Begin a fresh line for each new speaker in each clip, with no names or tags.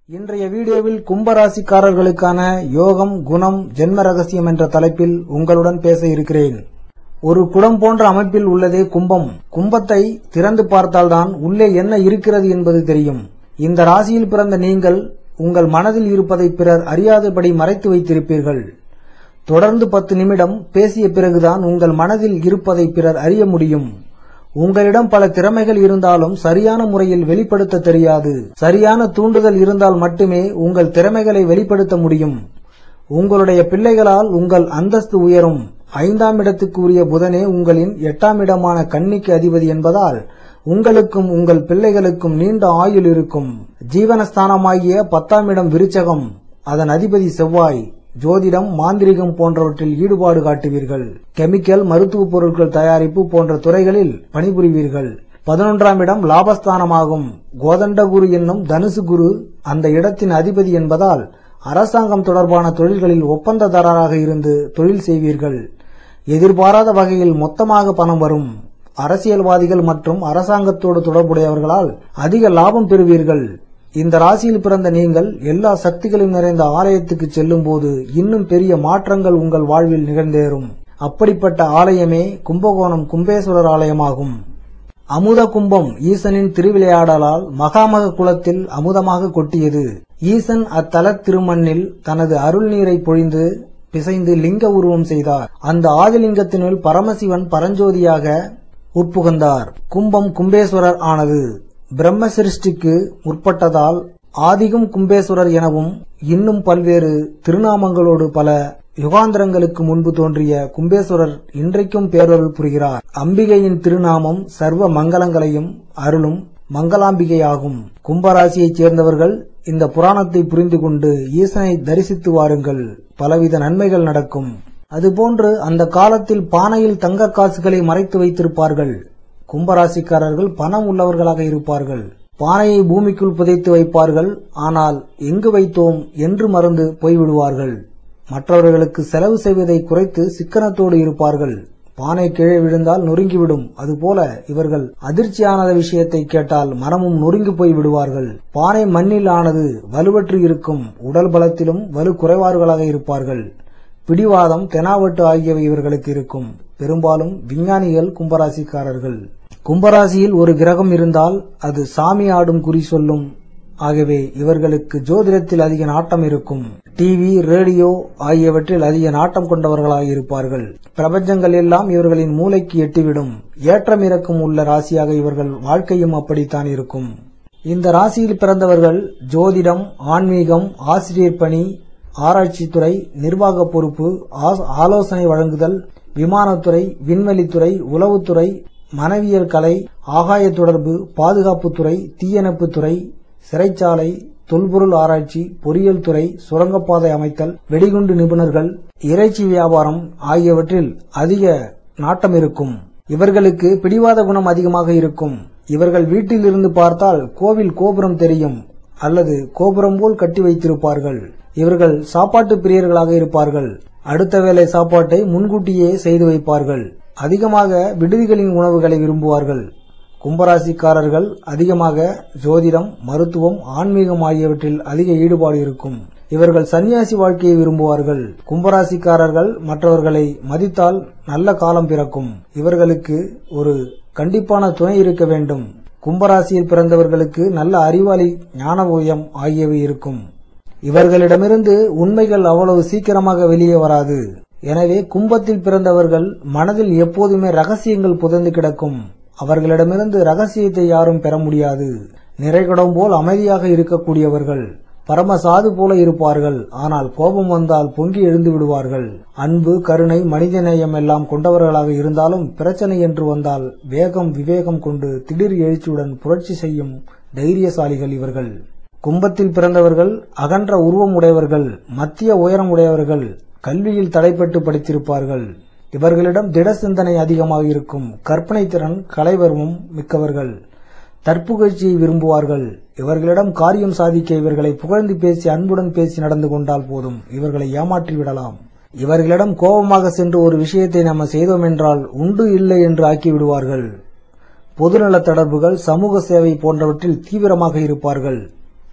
இன்றைய வீடியோவில் கும்பராசிக்காரர்களுக்கான யோகம், குணம், ஜென்ம ரகசியம் என்ற தலைப்பில் உங்களுடன் பேச இருக்கிறேன். ஒரு குடம் போன்ற அமைப்பில் உள்ளதே கும்பம். கும்பத்தை திறந்து பார்த்தால்தான் உள்ளே என்ன இருக்கிறது என்பது தெரியும். இந்த ராசியில் பிறந்த நீங்கள் உங்கள் மனதில் இருப்பதை பிறர் அறியாதபடி மறைத்து வைத்திருப்பீர்கள். தொடர்ந்து 10 நிமிடம் பேசிய பிறகுதான் உங்கள் மனதில் இருப்பதை பிறர் அறிய முடியும். உங்களிடம் பல திறமைகள் இருந்தாலும் சரியான முறையில் வெளிப்படுத்த தெரியாது. சரியான தூண்டுதல் இருந்தால் மட்டுமே உங்கள் திறமைகளை வெளிப்படுத்த முடியும். உங்களுடைய பிள்ளைகளால் உங்கள் அந்தஸ்து உயரும். 5ஆம் இடத்துக்கு உரிய புதனே உங்களின் 8ஆம் இடமான கன்னிக்கு அதிபதி என்பதால் உங்களுக்கும் உங்கள் பிள்ளைகளுக்கும் நீண்ட ஆயுள் இருக்கும். ஜீவனஸ்தானமாகிய 10ஆம் இடம் விருச்சகம், அதன் அதிபதி செவ்வாய். ஜோதிடம், மாந்திரிகம் போன்றவற்றில் ஈடுபாடு காட்டுவீர்கள். கெமிக்கல், மருத்துவ பொருட்கள் தயாரிப்பு போன்ற துறைகளில் பணிபுரிவீர்கள். 11ஆம் இடம் லாபஸ்தானமாகும். கோதண்டகுரு என்னும் தனுசு குரு அந்த இடத்தின் அதிபதி என்பதால் அரசாங்கம் தொடர்பான தொழில்களில் ஒப்பந்ததாரராக இருந்து தொழில் செய்வீர்கள். எதிர்பாராத வகையில் மொத்தமாக பணம் வரும். அரசியல்வாதிகள் மற்றும் அரசாங்கத்தோடு தொடர்புடையவர்களால் அதிக லாபம் பெறுவீர்கள். இந்த ராசியில் பிறந்த நீங்கள் எல்லா சக்திகளும் நிறைந்த ஆலயத்துக்கு செல்லும் போது இன்னும் பெரிய மாற்றங்கள் உங்கள் வாழ்வில் நிகழ்ந்தேறும். அப்படிப்பட்ட ஆலயமே கும்பகோணம் கும்பேஸ்வரர் ஆலயமாகும். அமுத கும்பம் ஈசனின் திருவிளையாடலால் மகாமக குலத்தில் அமுதமாக கொட்டியது. ஈசன் அத்தல திருமண்ணில் தனது அருள் நீரை பொழிந்து பிசைந்து லிங்க உருவம் செய்தார். அந்த ஆதிலிங்கத்தினுள் பரமசிவன் பரஞ்சோதியாக உட்புகுந்தார். கும்பம் கும்பேஸ்வரர் ஆனது. பிரம்ம சிருஷ்டிக்கு முற்பட்டதால் ஆதிகும் கும்பேஸ்வரர் எனவும் இன்னும் பல்வேறு திருநாமங்களோடு பல யுகாந்திரங்களுக்கு முன்பு தோன்றிய கும்பேஸ்வரர் இன்றைக்கும் பேரருள் புரிகிறார். அம்பிகையின் திருநாமம் சர்வ மங்களங்களையும் அருளும் மங்களாம்பிகையாகும். கும்பராசியைச் சேர்ந்தவர்கள் இந்த புராணத்தை புரிந்து கொண்டு ஈசனை தரிசித்து வாருங்கள். பலவித நன்மைகள் நடக்கும். அதுபோன்று அந்த காலத்தில் பானையில் தங்க காசுகளை மறைத்து வைத்திருப்பார்கள். கும்பராசிக்காரர்கள் பணம் உள்ளவர்களாக இருப்பார்கள். பானையை பூமிக்குள் புதைத்து வைப்பார்கள். ஆனால் எங்கு வைத்தோம் என்று மறந்து போய்விடுவார்கள். மற்றவர்களுக்கு செலவு செய்வதை குறைத்து சிக்கனத்தோடு இருப்பார்கள். பானை கீழே விழுந்தால் நொறுங்கிவிடும். அதுபோல இவர்கள் அதிர்ச்சியான விஷயத்தை கேட்டால் மனமும் நொறுங்கி போய் விடுவார்கள். பானை மண்ணில் ஆனது, வலுவற்று இருக்கும். உடல் பலத்திலும் வலு குறைவார்களாக இருப்பார்கள். பிடிவாதம், தெனாவட்டு ஆகியவை இவர்களுக்கு இருக்கும். பெரும்பாலும் விஞ்ஞானிகள் கும்பராசிக்காரர்கள். கும்பராசியில் ஒரு கிரகம் இருந்தால் அது சாமி ஆடும் குறி சொல்லும். ஆகவே இவர்களுக்கு ஜோதிடத்தில் அதிக நாட்டம் இருக்கும். டிவி, ரேடியோ ஆகியவற்றில் அதிக நாட்டம் கொண்டவர்களாக இருப்பார்கள். பிரபஞ்சங்கள் எல்லாம் இவர்களின் மூளைக்கு எட்டிவிடும். ஏற்றம் இறக்கம் உள்ள ராசியாக இவர்கள் வாழ்க்கையும் அப்படித்தான் இருக்கும். இந்த ராசியில் பிறந்தவர்கள் ஜோதிடம், ஆன்மீகம், ஆசிரியர் பணி, ஆராய்ச்சித்துறை, நிர்வாக பொறுப்பு, ஆலோசனை வழங்குதல், விமானத்துறை, விண்வெளித்துறை, உளவுத்துறை, மனவியல் கலை, ஆகாய தொடர்பு, பாதுகாப்புத்துறை, தீயணைப்புத்துறை, சிறைச்சாலை, தொல்பொருள் ஆராய்ச்சி, பொறியியல் துறை, சுரங்கப்பாதை அமைத்தல், வெடிகுண்டு நிபுணர்கள், இறைச்சி வியாபாரம் ஆகியவற்றில் அதிக நாட்டம் இருக்கும். இவர்களுக்கு பிடிவாத குணம் அதிகமாக இருக்கும். இவர்கள் வீட்டில் இருந்து பார்த்தால் கோவில் கோபுரம் தெரியும் அல்லது கோபுரம் போல் கட்டி வைத்திருப்பார்கள். இவர்கள் சாப்பாட்டு பிரியர்களாக இருப்பார்கள். அடுத்த வேளை சாப்பாட்டை முன்கூட்டியே செய்து வைப்பார்கள். அதிகமாக விடுதிகளின் உணவுகளை விரும்புவார்கள். கும்பராசிக்காரர்கள் அதிகமாக ஜோதிடம், மருத்துவம், ஆன்மீகம் ஆகியவற்றில் அதிக ஈடுபாடு இருக்கும். இவர்கள் சன்னியாசி வாழ்க்கையை விரும்புவார்கள். கும்பராசிக்காரர்கள் மற்றவர்களை மதித்தால் நல்ல காலம் பிறக்கும். இவர்களுக்கு ஒரு கண்டிப்பான துணை இருக்க வேண்டும். கும்பராசியில் பிறந்தவர்களுக்கு நல்ல அறிவாளி, ஞானவோயம் ஆகியவை இருக்கும். இவர்களிடமிருந்து உண்மைகள் அவ்வளவு சீக்கிரமாக வெளியே வராது. எனவே கும்பத்தில் பிறந்தவர்கள் மனதில் எப்போதுமே ரகசியங்கள் புதைந்து கிடக்கும். அவர்களிடமிருந்து ரகசியத்தை யாரும் பெற முடியாது. நிறைகுடம் போல் அமைதியாக இருக்கக்கூடியவர்கள். பரமசாது போல இருப்பார்கள். ஆனால் கோபம் வந்தால் பொங்கி எழுந்து விடுவார்கள். அன்பு, கருணை, மனிதநேயம் எல்லாம் கொண்டவர்களாக இருந்தாலும் பிரச்சனை என்று வந்தால் வேகம், விவேகம் கொண்டு திடீர் எழுச்சியுடன் புரட்சி செய்யும் தைரியசாலிகள் இவர்கள். கும்பத்தில் பிறந்தவர்கள் அகன்ற உருவம் உடையவர்கள், மத்திய உயரம் உடையவர்கள், கல்வியில் தடைப்பட்டு படித்திருப்பார்கள். இவர்களிடம் திட சிந்தனை அதிகமாக இருக்கும். கற்பனை திறன், கலைவர்மம் மிக்கவர்கள். தற்புகழ்ச்சியை விரும்புவார்கள். இவர்களிடம் காரியம் சாதிக்க இவர்களை புகழ்ந்து பேசி அன்புடன் பேசி நடந்து கொண்டால் போதும். இவர்களை ஏமாற்றி விடலாம். இவர்களிடம் கோபமாக சென்று ஒரு விஷயத்தை நாம் செய்தோம் என்றால் உண்டு இல்லை என்று ஆக்கி விடுவார்கள். பொதுநல தொடர்புகள், சமூக சேவை போன்றவற்றில் தீவிரமாக இருப்பார்கள்.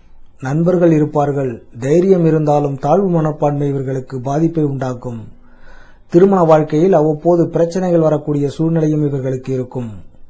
நண்பர்கள் இருப்பார்கள். தைரியம் இருந்தாலும் தாழ்வு மனப்பான்மை இவர்களுக்கு பாதிப்பை உண்டாக்கும். திருமண வாழ்க்கையில் அவ்வப்போது பிரச்சனைகள் வரக்கூடிய சூழ்நிலையும் இவர்களுக்கு இருக்கும்.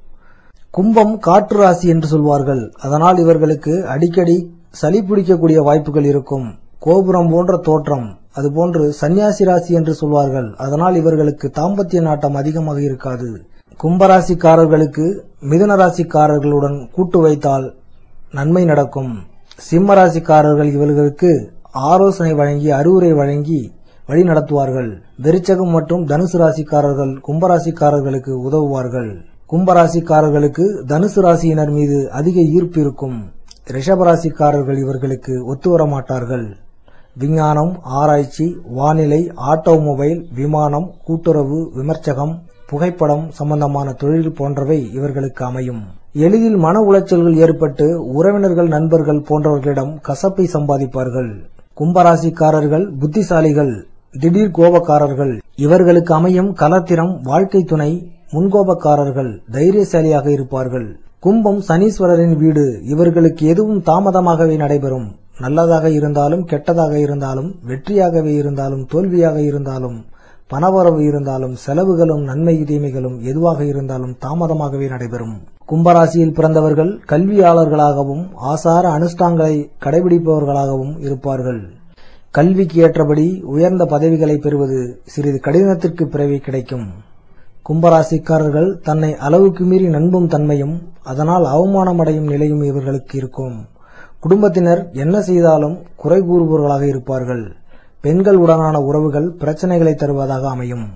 கும்பம் காற்று ராசி என்று சொல்வார்கள். அதனால் இவர்களுக்கு அடிக்கடி சளி பிடிக்கக்கூடிய வாய்ப்புகள் இருக்கும். கோபுரம் போன்ற தோற்றம், அதுபோன்று சன்னியாசி ராசி என்று சொல்வார்கள். அதனால் இவர்களுக்கு தாம்பத்திய நாட்டம் அதிகமாக இருக்காது. கும்பராசிக்காரர்களுக்கு மிதுன ராசிக்காரர்களுடன் கூட்டு வைத்தால் நன்மை நடக்கும். சிம்ம ராசிக்காரர்கள் இவர்களுக்கு ஆலோசனை வழங்கி அறிவுரை வழங்கி வழி நடத்துவார்கள். விருச்சகம் மற்றும் தனுசு ராசிக்காரர்கள் கும்பராசிக்காரர்களுக்கு உதவுவார்கள். கும்பராசிக்காரர்களுக்கு தனுசு ராசியினர் மீது அதிக ஈர்ப்பு இருக்கும். ரிஷபராசிக்காரர்கள் இவர்களுக்கு ஒத்துவர மாட்டார்கள். விஞ்ஞானம், ஆராய்ச்சி, வானிலை, ஆட்டோமொபைல், விமானம், கூட்டுறவு, விமர்சகம், புகைப்படம் சம்பந்தமான தொழில் போன்றவை இவர்களுக்கு அமையும். எளிதில் மன உளைச்சல்கள் ஏற்பட்டு உறவினர்கள், நண்பர்கள் போன்றவர்களிடம் கசப்பை சம்பாதிப்பார்கள். கும்பராசிக்காரர்கள் புத்திசாலிகள், திடீர் கோபக்காரர்கள். இவர்களுக்கு அமையும் கலத்திரம் வாழ்க்கை துணை முன்கோபக்காரர்கள், தைரியசாலியாக இருப்பார்கள். கும்பம் சனீஸ்வரரின் வீடு. இவர்களுக்கு எதுவும் தாமதமாகவே நடைபெறும். நல்லதாக இருந்தாலும் கெட்டதாக இருந்தாலும், வெற்றியாகவே இருந்தாலும் தோல்வியாக இருந்தாலும், பணவரவு இருந்தாலும், செலவுகளும் நன்மை தீமைகளும் எதுவாக இருந்தாலும் தாமதமாகவே நடைபெறும். கும்பராசியில் பிறந்தவர்கள் கல்வியாளர்களாகவும் ஆசார அனுஷ்டாங்களை கடைபிடிப்பவர்களாகவும் இருப்பார்கள். கல்விக்கு ஏற்றபடி உயர்ந்த பதவிகளை பெறுவது சிறிது கடினத்திற்கு பிறவே கிடைக்கும். கும்பராசிக்காரர்கள் தன்னை அளவுக்கு மீறி நம்பும் தன்மையும் அதனால் அவமானமடையும் நிலையும் இவர்களுக்கு இருக்கும். குடும்பத்தினர் என்ன செய்தாலும் குறை கூறுபவர்களாக இருப்பார்கள். பெண்கள் உடனான உறவுகள் பிரச்சனைகளை தருவதாக அமையும்.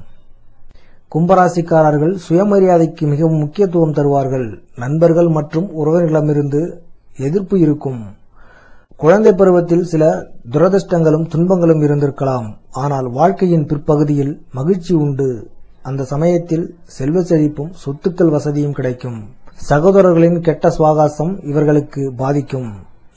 கும்பராசிக்காரர்கள் சுயமரியாதைக்கு மிகவும் முக்கியத்துவம் தருவார்கள். நண்பர்கள் மற்றும் உறவினர்களிடமிருந்து எதிர்ப்பு இருக்கும். குழந்தை பருவத்தில் சில துரதிர்ஷ்டங்களும் துன்பங்களும் இருந்திருக்கலாம். ஆனால் வாழ்க்கையின் பிற்பகுதியில் மகிழ்ச்சி உண்டு. அந்த சமயத்தில் செல்வ செழிப்பும் சொத்துக்கள் வசதியும் கிடைக்கும். சகோதரர்களின் கெட்ட சுவாகாசம் இவர்களுக்கு பாதிக்கும்.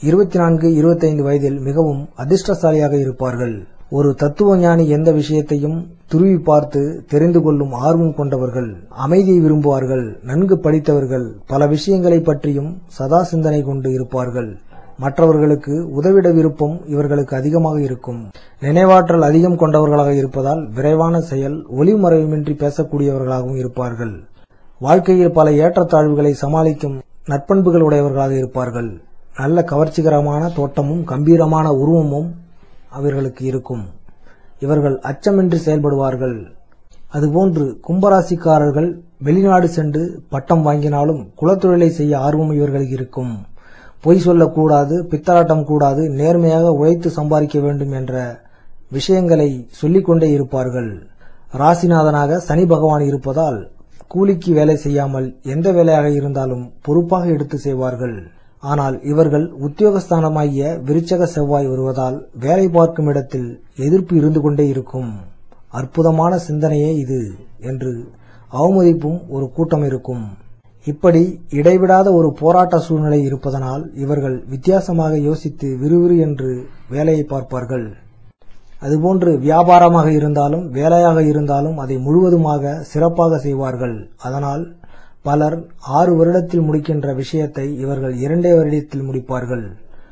24-25 வயதில் மிகவும் அதிர்ஷ்டசாலியாக இருப்பார்கள். ஒரு தத்துவ ஞானி எந்த விஷயத்தையும் துருவி பார்த்து தெரிந்து கொள்ளும் ஆர்வம் கொண்டவர்கள். அமைதியை விரும்புவார்கள். நன்கு படித்தவர்கள். பல விஷயங்களை பற்றியும் சதா சிந்தனை கொண்டு இருப்பார்கள். மற்றவர்களுக்கு உதவிட விருப்பம் இவர்களுக்கு அதிகமாக இருக்கும். நினைவாற்றல் அதிகம் கொண்டவர்களாக இருப்பதால் விரைவான செயல், ஒளிமறைவுமின்றி பேசக்கூடியவர்களாகவும் இருப்பார்கள். வாழ்க்கையில் பல ஏற்றத்தாழ்வுகளை சமாளிக்கும் நற்பண்புகள் உடையவர்களாக இருப்பார்கள். நல்ல கவர்ச்சிகரமான தோட்டமும் கம்பீரமான உருவமும் அவர்களுக்கு இருக்கும். இவர்கள் அச்சமின்றி செயல்படுவார்கள். அதுபோன்று கும்பராசிக்காரர்கள் வெளிநாடு சென்று பட்டம் வாங்கினாலும் குலத்தொழிலை செய்ய ஆர்வம் இவர்களுக்கு இருக்கும். பொய் சொல்லக்கூடாது, பித்தலாட்டம் கூடாது, நேர்மையாக உழைத்து சம்பாதிக்க வேண்டும் என்ற விஷயங்களை சொல்லிக்கொண்டே இருப்பார்கள். ராசிநாதனாக சனி பகவான் இருப்பதால் கூலிக்கு வேலை செய்யாமல் எந்த வேலையாக இருந்தாலும் பொறுப்பாக எடுத்து செய்வார்கள். ஆனால் இவர்கள் உத்தியோகஸ்தானமாகிய விருச்சக செவ்வாய் வருவதால் வேலை பார்க்கும் இடத்தில் எதிர்ப்பு இருந்து கொண்டே இருக்கும். அற்புதமான சிந்தனையே இது என்று அவமதிப்பும் ஒரு கூட்டம் இருக்கும். இப்படி இடைவிடாத ஒரு போராட்ட சூழ்நிலை இருப்பதனால் இவர்கள் வித்தியாசமாக யோசித்து விறுவிறு என்று வேலையை பார்ப்பார்கள். அதுபோன்று வியாபாரமாக இருந்தாலும் வேலையாக இருந்தாலும் அதை முழுவதுமாக சிறப்பாக செய்வார்கள். அதனால் பலர் 6 வருடத்தில் முடிக்கின்ற விஷயத்தை இவர்கள் 2 வருடத்தில் முடிப்பார்கள்.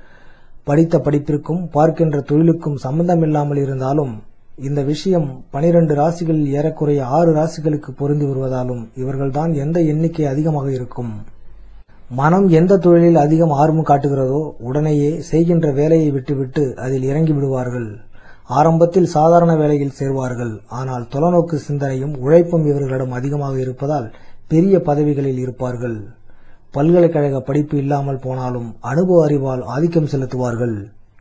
படித்த படிப்பிற்கும் பார்க்கின்ற தொழிலுக்கும் சம்பந்தமில்லாமல் இருந்தாலும் இந்த விஷயம் 12 ராசிகளில் ஏறக்குறைய 6 ராசிகளுக்கு பொருந்தி வருவதாலும் இவர்கள்தான் எந்த எண்ணிக்கை அதிகமாக இருக்கும். மனம் எந்த தொழிலில் அதிகம் ஆர்வம் காட்டுகிறதோ உடனேயே செய்கின்ற வேலையை விட்டுவிட்டு அதில் இறங்கி விடுவார்கள். ஆரம்பத்தில் சாதாரண வேலையில் சேர்வார்கள். ஆனால் தொலைநோக்கு சிந்தனையும் உழைப்பும் இவர்களிடம் அதிகமாக இருப்பதால் பெரிய பதவிகளில் இருப்பார்கள். பல்கலைக்கழக படிப்பு இல்லாமல் போனாலும் அனுபவ அறிவால் ஆதிக்கம் செலுத்துவார்கள்.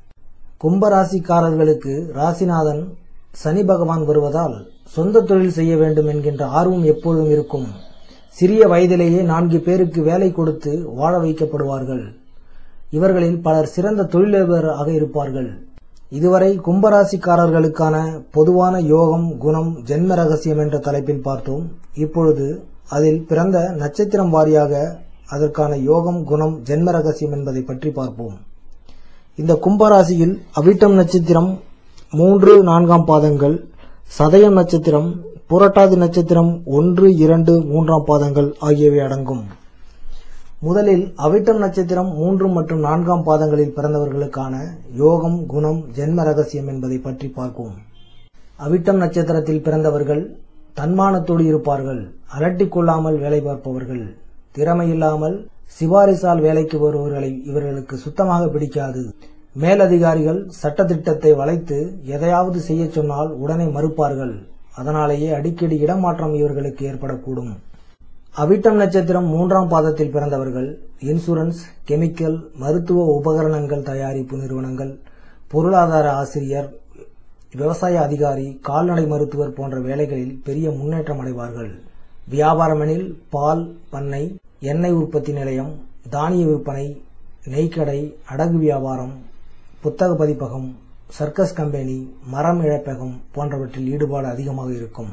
கும்பராசிக்காரர்களுக்கு ராசிநாதன் சனி பகவான் வருவதால் சொந்த தொழில் செய்ய வேண்டும் என்கின்ற ஆர்வம் எப்பொழுதும் இருக்கும். சிறிய வயதிலேயே 4 பேருக்கு வேலை கொடுத்து வாழ வைக்கப்படுவார்கள். இவர்களில் பலர் சிறந்த தொழிலதிபராக இருப்பார்கள். இதுவரை கும்பராசிக்காரர்களுக்கான பொதுவான யோகம், குணம், ஜென்ம ரகசியம் என்ற தலைப்பில் பார்த்தோம். இப்பொழுது அதில் பிறந்த நட்சத்திரம் வாரியாக அதற்கான யோகம், குணம், ஜென்ம ரகசியம் என்பதை பற்றி பார்ப்போம். இந்த கும்பராசியில் அவிட்டம் நட்சத்திரம் 3-4 பாதங்கள், சதயம் நட்சத்திரம், புரட்டாதி நட்சத்திரம் 1, 2, 3 பாதங்கள் ஆகியவை அடங்கும். முதலில் அவிட்டம் நட்சத்திரம் 3 மற்றும் 4ஆம் பாதங்களில் பிறந்தவர்களுக்கான யோகம், குணம், ஜென்ம ரகசியம் என்பதை பற்றி பார்ப்போம். அவிட்டம் நட்சத்திரத்தில் பிறந்தவர்கள் தன்மானத்தோடு இருப்பார்கள். அலட்டிக் கொள்ளாமல் வேலை பார்ப்பவர்கள். திறமையில்லாமல் சிபாரிசால் வேலைக்கு வருபவர்களை இவர்களுக்கு சுத்தமாக பிடிக்காது. மேலதிகாரிகள் சட்டத்திட்டத்தை வளைத்து எதையாவது செய்ய சொன்னால் உடனே மறுப்பார்கள். அதனாலேயே அடிக்கடி இடமாற்றம் இவர்களுக்கு ஏற்படக்கூடும். அவிட்டம் நட்சத்திரம் 3ஆம் பாதத்தில் பிறந்தவர்கள் இன்சூரன்ஸ், கெமிக்கல், மருத்துவ உபகரணங்கள் தயாரிப்பு நிறுவனங்கள், பொருளாதார ஆசிரியர், விவசாய அதிகாரி, கால்நடை மருத்துவர் போன்ற வேலைகளில் பெரிய முன்னேற்றம் அடைவார்கள். வியாபாரமெனில் பால் பண்ணை, எண்ணெய் உற்பத்தி நிலையம், தானிய விற்பனை, நெய்க்கடை, அடகு வியாபாரம், புத்தக பதிப்பகம், சர்க்கஸ் கம்பெனி, மரம் இழப்பகம் போன்றவற்றில் ஈடுபாடு அதிகமாக இருக்கும்.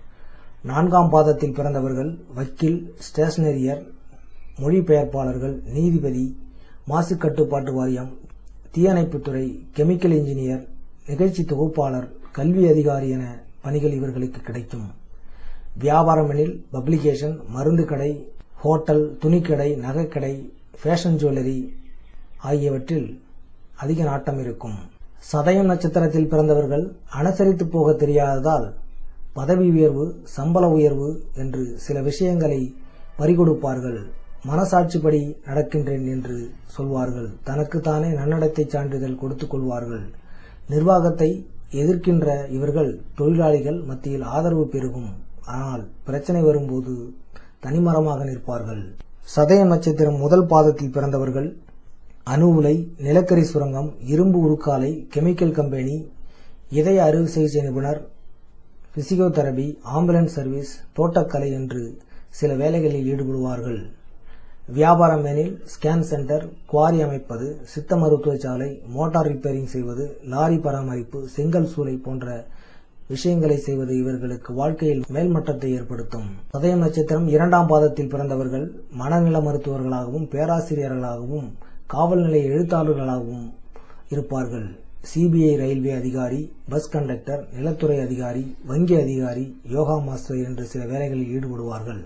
4ஆம் பாதத்தில் பிறந்தவர்கள் வக்கீல், ஸ்டேஷனரியர், மொழிபெயர்ப்பாளர்கள், நீதிபதி, மாசு கட்டுப்பாட்டு வாரியம், தீயணைப்புத்துறை, கெமிக்கல் இன்ஜினியர், நிகழ்ச்சி தொகுப்பாளர், கல்வி அதிகாரி என பணிகள் இவர்களுக்கு கிடைக்கும். வியாபாரமெனில் பப்ளிகேஷன், மருந்து கடை, ஹோட்டல், துணிக்கடை, நகைக்கடை, ஃபேஷன் ஜுவல்லரி ஆகியவற்றில் அதிக நாட்டம் இருக்கும். சதயம் நட்சத்திரத்தில் பிறந்தவர்கள் அனுசரித்து போக தெரியாததால் பதவி உயர்வு, சம்பள உயர்வு என்று சில விஷயங்களை பறிகொடுப்பார்கள். மனசாட்சிப்படி நடக்கின்றேன் என்று சொல்வார்கள். தனக்குத்தானே நன்னடத்தை சான்றிதழ் கொடுத்துக் கொள்வார்கள். நிர்வாகத்தை எதிர்க்கின்ற இவர்கள் தொழிலாளிகள் மத்தியில் ஆதரவு பெருகும். ஆனால் பிரச்சனை வரும்போது தனிமரமாக நிற்பார்கள். சதயம் நட்சத்திரம் 1 பாதத்தில் பிறந்தவர்கள் அணு உலை, நிலக்கரி சுரங்கம், இரும்பு உருக்காலை, கெமிக்கல் கம்பெனி, இதய அறுவை சிகிச்சை நிபுணர், பிசியோதெரபி, ஆம்புலன்ஸ் சர்வீஸ், தோட்டக்கலை என்று சில வேலைகளில் ஈடுபடுவார்கள். வியாபாரம் எனில் ஸ்கேன் சென்டர், குவாரி அமைப்பது, சித்த மருத்துவசாலை, மோட்டார் ரிப்பேரிங் செய்வது, லாரி பராமரிப்பு, செங்கல் சூளை போன்ற விஷயங்களை செய்வது இவர்களுக்கு வாழ்க்கையில் மேல்மட்டத்தை ஏற்படுத்தும். சதயம் நட்சத்திரம் 2ஆம் பாதத்தில் பிறந்தவர்கள் மனநல மருத்துவர்களாகவும், பேராசிரியர்களாகவும், காவல் நிலைய எழுத்தாளர்களாகவும் இருப்பார்கள். சிபிஐ ரயில்வே அதிகாரி, பஸ் கண்டக்டர், நிலத்துறை அதிகாரி, வங்கி அதிகாரி, யோகா மாஸ்டர் என்று சில வேலைகளில் ஈடுபடுவார்கள்.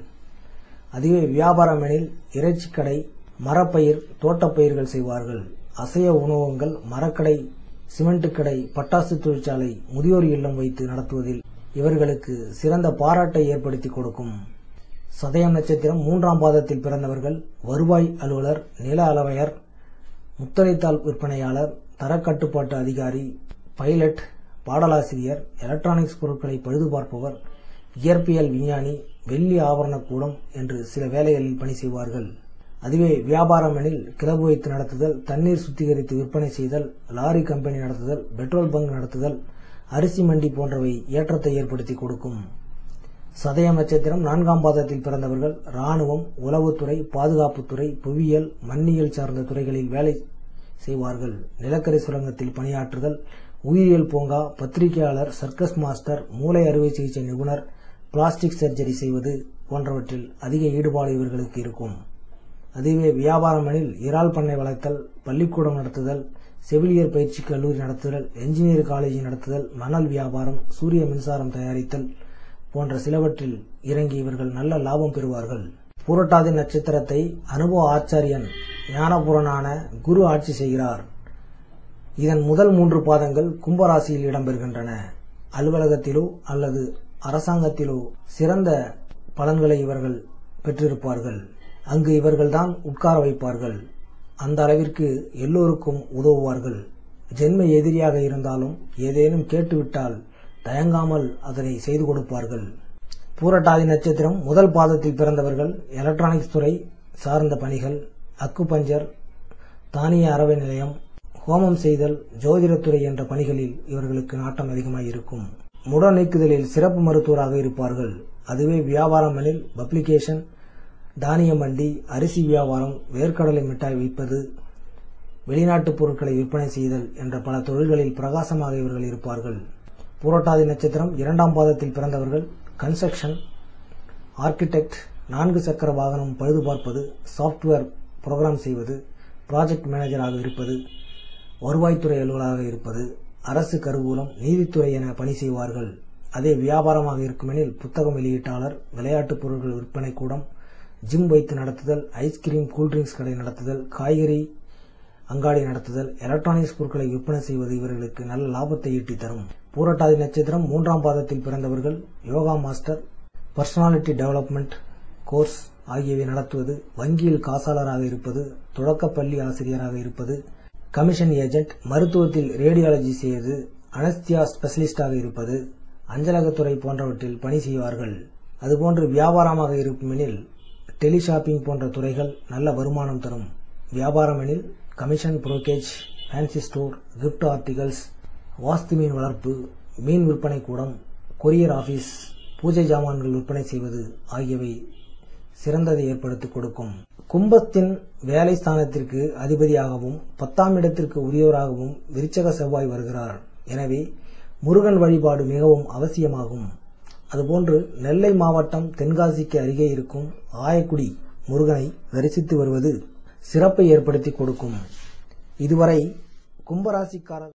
அதுவே வியாபாரம் எனில் இறைச்சிக்கடை, மரப்பயிர், தோட்டப்பயிர்கள் செய்வார்கள். அசைய உணவகங்கள், மரக்கடை, சிமெண்ட் கடை, பட்டாசு தொழிற்சாலை, முதியோர் இல்லம் வைத்து நடத்துவதில் இவர்களுக்கு சிறந்த பாராட்டை ஏற்படுத்தி கொடுக்கும். சதயம் நட்சத்திரம் 3ஆம் பாதத்தில் பிறந்தவர்கள் வருவாய் அலுவலர், நில அளவையர், முத்திரைத்தாள் விற்பனையாளர், தரக்கட்டுப்பாட்டு அதிகாரி, பைலட், பாடலாசிரியர், எலக்ட்ரானிக்ஸ் பொருட்களை பழுது பார்ப்பவர், இயற்பியல் விஞ்ஞானி, வெள்ளி ஆபரண கூடம் என்று சில வேலைகளில் பணி செய்வார்கள். அதுவே வியாபாரம் எனில் கிளப் வைத்து நடத்துதல், தண்ணீர் சுத்திகரித்து விற்பனை செய்தல், லாரி கம்பெனி நடத்துதல், பெட்ரோல் பங்க் நடத்துதல், அரிசி மண்டி போன்றவை ஏற்றத்தை ஏற்படுத்தி கொடுக்கும். சதயம் நட்சத்திரம் 4ஆம் பாதத்தில் பிறந்தவர்கள் ராணுவம், உளவுத்துறை, பாதுகாப்புத்துறை, புவியியல், மண்ணியல் சார்ந்த துறைகளில் வேலை செய்வார்கள். நிலக்கரி சுரங்கத்தில் பணியாற்றுதல், உயிரியல் பூங்கா, பத்திரிகையாளர், சர்க்கஸ் மாஸ்டர், மூளை அறுவை சிகிச்சை நிபுணர், பிளாஸ்டிக் சர்ஜரி செய்வது போன்றவற்றில் அதிக ஈடுபாடு இவர்களுக்கு இருக்கும். அதுவே வியாபாரம் எனில் இறால் பண்ணை வளர்த்தல், பள்ளிக்கூடம் நடத்துதல், செவிலியர் பயிற்சி கல்லூரி நடத்துதல், என்ஜினியர் காலேஜ் நடத்துதல், மணல் வியாபாரம், சூரிய மின்சாரம் தயாரித்தல் போன்ற சிலவற்றில் இறங்கி இவர்கள் நல்ல லாபம் பெறுவார்கள். பூரட்டாதி நட்சத்திரத்தை அனுபவ ஆச்சாரியன் ஞானபுரனான குரு ஆட்சி செய்கிறார். இதன் முதல் 3 பாதங்கள் கும்பராசியில் இடம்பெறுகின்றன. அலுவலகத்திலோ அல்லது அரசாங்கத்திலோ சிறந்த பலன்களை இவர்கள் பெற்றிருப்பார்கள். அங்கு இவர்கள்தான் உட்கார வைப்பார்கள். அந்த அளவிற்கு எல்லோருக்கும் உதவுவார்கள். ஜென்ம எதிரியாக இருந்தாலும் ஏதேனும் கேட்டுவிட்டால் தயங்காமல் அதனை செய்து கொடுப்பார்கள். பூரட்டாதி நட்சத்திரம் 1 பாதத்தில் பிறந்தவர்கள் எலக்ட்ரானிக்ஸ் துறை சார்ந்த பணிகள், அக்குபஞ்சர், தானிய அறவை நிலையம், ஹோமம் செய்தல், ஜோதிடத்துறை என்ற பணிகளில் இவர்களுக்கு நாட்டம் அதிகமாக இருக்கும். முட நீக்குதலில் சிறப்பு மருத்துவராக இருப்பார்கள். அதுவே வியாபாரம் எனில் பப்ளிகேஷன், தானிய மண்டி, அரிசி வியாபாரம், வேர்க்கடலை மிட்டாய் விற்பது, வெளிநாட்டு பொருட்களை விற்பனை செய்தல் என்ற பல தொழில்களில் பிரகாசமாக இவர்கள் இருப்பார்கள். பூரட்டாதி நட்சத்திரம் 2ஆம் பாதத்தில் பிறந்தவர்கள் கன்ஸ்ட்ரக்ஷன், ஆர்கிடெக்ட், 4 சக்கர வாகனம் பழுது பார்ப்பது, சாப்ட்வேர் புரோகிராம் செய்வது, ப்ராஜெக்ட் மேனேஜராக இருப்பது, வருவாய்த்துறை அலுவலராக இருப்பது, அரசு கருவூலம், நீதித்துறை என பணி செய்வார்கள். அதே வியாபாரமாக இருக்குமெனில் புத்தகம் வெளியீட்டாளர், விளையாட்டுப் பொருட்கள் விற்பனை கூடம், ஜிம் வைத்து நடத்துதல், ஐஸ்கிரீம், கூல்ட்ரிங்க்ஸ் கடை நடத்துதல், காய்கறி அங்காடி நடத்துதல், எலக்ட்ரானிக்ஸ் பொருட்களை விற்பனை செய்வது இவர்களுக்கு நல்ல லாபத்தை ஈட்டி தரும். பூரட்டாதி நட்சத்திரம் 3ஆம் பாதத்தில் பிறந்தவர்கள் yoga master, personality development course ஆகியவை நடத்துவது, வங்கியில் காசாளராக இருப்பது, தொடக்கப்பள்ளி ஆசிரியராக இருப்பது, கமிஷன் ஏஜென்ட், மருத்துவத்தில் ரேடியாலஜி செய்வது, அனஸ்தியா ஸ்பெஷலிஸ்டாக இருப்பது, அஞ்சலகத்துறை போன்றவற்றில் பணி செய்வார்கள். அதுபோன்று வியாபாரமாக இருக்குமெனில் டெலிஷாப்பிங் போன்ற துறைகள் நல்ல வருமானம் தரும். வியாபாரம் எனில் commission, brokerage, fancy store, gift articles, vastu மீன் வளர்ப்பு, மீன் விற்பனை கூடம், கொரியர் ஆபீஸ், பூஜை ஜாமான்கள் விற்பனை செய்வது ஆகியவை சிறந்ததை ஏற்படுத்திக் கொடுக்கும். கும்பத்தின் வேலை ஸ்தானத்திற்கு அதிபதியாகவும் 10ஆம் இடத்திற்கு உரியவராகவும் விருச்சக செவ்வாய் வருகிறார். எனவே முருகன் வழிபாடு மிகவும் அவசியமாகும். அதுபோன்று நெல்லை மாவட்டம் தென்காசிக்கு அருகே இருக்கும் ஆயக்குடி முருகனை தரிசித்து வருவது சிறப்பை ஏற்படுத்தி கொடுக்கும். இதுவரை கும்பராசிக்காரர்